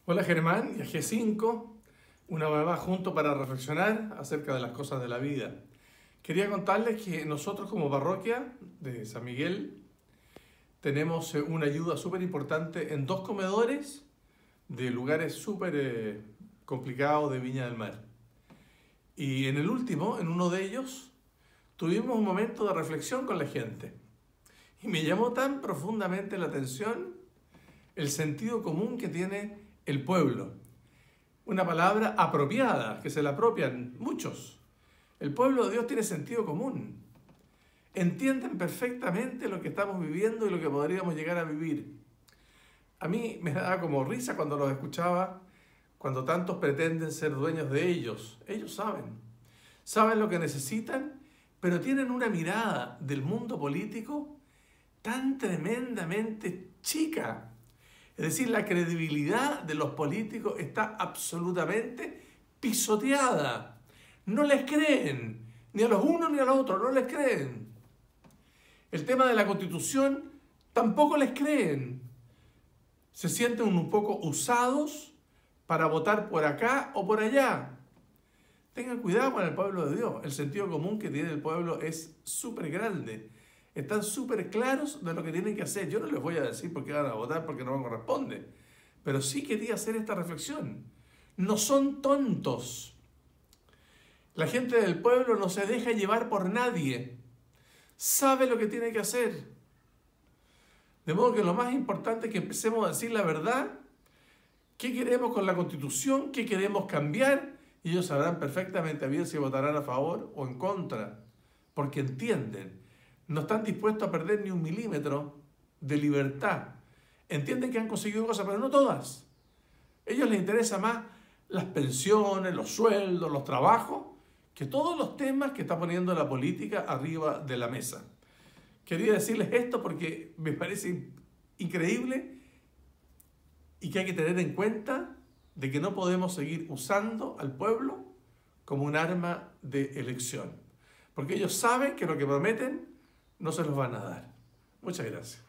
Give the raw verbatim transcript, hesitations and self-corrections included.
Hola Germán y a G cinco, una vez más juntos para reflexionar acerca de las cosas de la vida. Quería contarles que nosotros como parroquia de San Miguel tenemos una ayuda súper importante en dos comedores de lugares súper eh, complicados de Viña del Mar. Y en el último, en uno de ellos, tuvimos un momento de reflexión con la gente. Y me llamó tan profundamente la atención el sentido común que tiene el pueblo. Una palabra apropiada, que se la apropian muchos. El pueblo de Dios tiene sentido común. Entienden perfectamente lo que estamos viviendo y lo que podríamos llegar a vivir. A mí me daba como risa cuando los escuchaba, cuando tantos pretenden ser dueños de ellos. Ellos saben. Saben lo que necesitan, pero tienen una mirada del mundo político tan tremendamente chica. Es decir, la credibilidad de los políticos está absolutamente pisoteada. No les creen, ni a los unos ni a los otros, no les creen. El tema de la Constitución tampoco les creen. Se sienten un poco usados para votar por acá o por allá. Tengan cuidado con el pueblo de Dios. El sentido común que tiene el pueblo es súper grande. Están súper claros de lo que tienen que hacer. Yo no les voy a decir por qué van a votar porque no me corresponde. Pero sí quería hacer esta reflexión. No son tontos. La gente del pueblo no se deja llevar por nadie. Sabe lo que tiene que hacer. De modo que lo más importante es que empecemos a decir la verdad. ¿Qué queremos con la Constitución? ¿Qué queremos cambiar? Y ellos sabrán perfectamente bien si votarán a favor o en contra. Porque entienden. No están dispuestos a perder ni un milímetro de libertad. Entienden que han conseguido cosas, pero no todas. A ellos les interesa más las pensiones, los sueldos, los trabajos, que todos los temas que está poniendo la política arriba de la mesa. Quería decirles esto porque me parece increíble y que hay que tener en cuenta de que no podemos seguir usando al pueblo como un arma de elección. Porque ellos saben que lo que prometen no se los van a dar. Muchas gracias.